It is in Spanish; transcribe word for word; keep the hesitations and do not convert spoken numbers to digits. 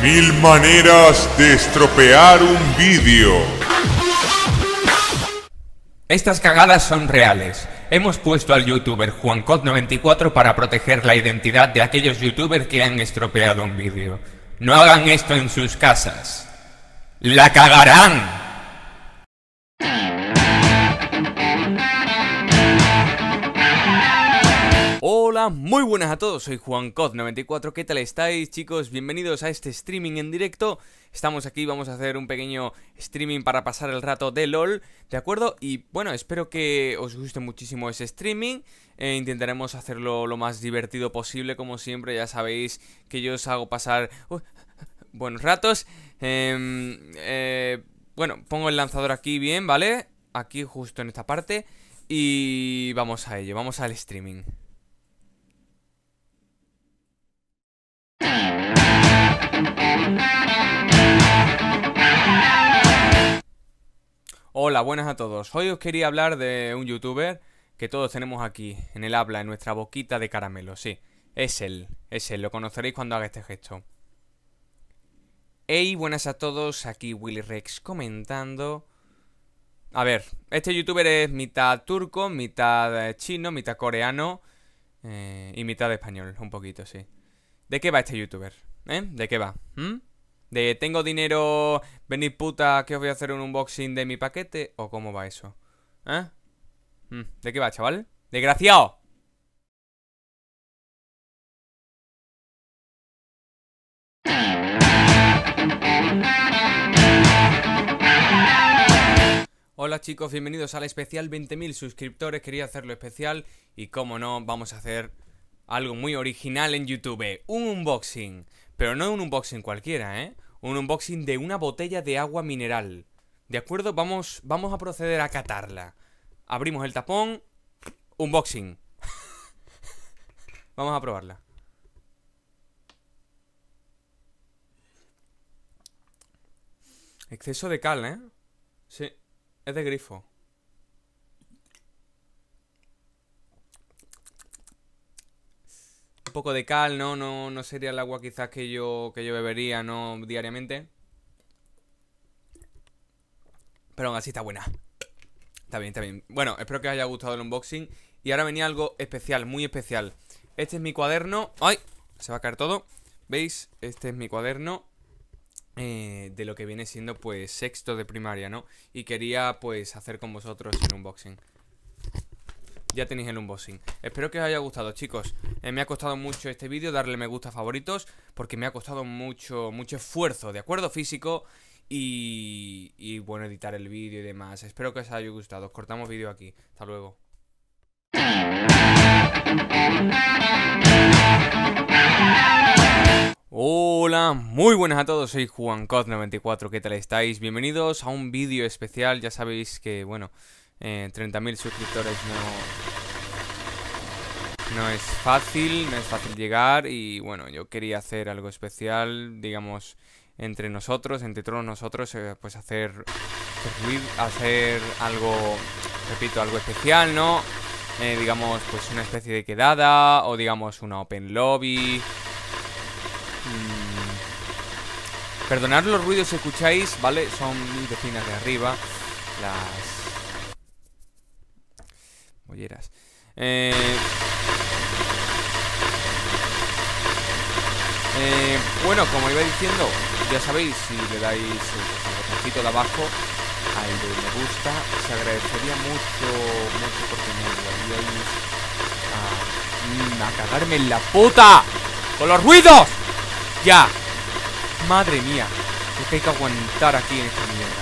Mil maneras de estropear un vídeo. Estas cagadas son reales. Hemos puesto al youtuber Juancod noventa y cuatro para proteger la identidad de aquellos youtubers que han estropeado un vídeo. No hagan esto en sus casas. ¡La cagarán! Hola, muy buenas a todos, soy Juancod noventa y cuatro, ¿qué tal estáis, chicos? Bienvenidos a este streaming en directo. Estamos aquí, vamos a hacer un pequeño streaming para pasar el rato de LOL, ¿de acuerdo? Y bueno, espero que os guste muchísimo ese streaming. eh, Intentaremos hacerlo lo más divertido posible, como siempre, ya sabéis que yo os hago pasar uh, buenos ratos. eh, eh, Bueno, pongo el lanzador aquí bien, ¿vale? Aquí justo en esta parte. Y vamos a ello, vamos al streaming. Hola, buenas a todos. Hoy os quería hablar de un youtuber que todos tenemos aquí, en el habla, en nuestra boquita de caramelo. Sí, es él, es él, lo conoceréis cuando haga este gesto. Hey, buenas a todos, aquí Willy Rex comentando. A ver, este youtuber es mitad turco, mitad chino, mitad coreano eh, y mitad español, un poquito, sí. ¿De qué va este youtuber? ¿Eh? ¿De qué va? ¿Mm? ¿De tengo dinero, venid puta, que os voy a hacer un unboxing de mi paquete? ¿O cómo va eso? ¿Eh? ¿Mm? ¿De qué va, chaval? ¡Desgraciado! Hola chicos, bienvenidos al especial veinte mil suscriptores. Quería hacerlo especial y como no, vamos a hacer algo muy original en YouTube. Un unboxing, pero no un unboxing cualquiera, ¿eh? Un unboxing de una botella de agua mineral. ¿De acuerdo? Vamos, vamos a proceder a catarla. Abrimos el tapón. Unboxing. Vamos a probarla. Exceso de cal, ¿eh? Sí, es de grifo. Un poco de cal, ¿no? No, no sería el agua quizás que yo, que yo bebería, ¿no? Diariamente. Pero aún así está buena. Está bien, está bien. Bueno, espero que os haya gustado el unboxing. Y ahora venía algo especial, muy especial. Este es mi cuaderno. ¡Ay! Se va a caer todo. ¿Veis? Este es mi cuaderno eh, de lo que viene siendo pues sexto de primaria, ¿no? Y quería pues hacer con vosotros el unboxing. Ya tenéis el unboxing. Espero que os haya gustado, chicos. eh, Me ha costado mucho este vídeo, darle me gusta, favoritos, porque me ha costado mucho, mucho esfuerzo, ¿de acuerdo? Físico y, y bueno, editar el vídeo y demás. Espero que os haya gustado. Os cortamos vídeo aquí. Hasta luego. Hola, muy buenas a todos, soy Juancod noventa y cuatro, ¿qué tal estáis? Bienvenidos a un vídeo especial. Ya sabéis que, bueno, eh, treinta mil suscriptores no, no es fácil, no es fácil llegar. Y bueno, yo quería hacer algo especial, digamos, entre nosotros, entre todos nosotros, eh, pues hacer, hacer algo, repito, algo especial, ¿no? Eh, digamos, pues una especie de quedada o digamos una open lobby. Mm. Perdonad los ruidos si escucháis, ¿vale? Son mis vecinas de arriba, las bolleras. Eh... Eh, bueno, como iba diciendo, ya sabéis, si le dais el botoncito de abajo al de me gusta, se agradecería mucho, mucho porque me ayudaríais a, a cagarme en la puta con los ruidos. Ya, madre mía, es que hay que aguantar aquí en esta mierda.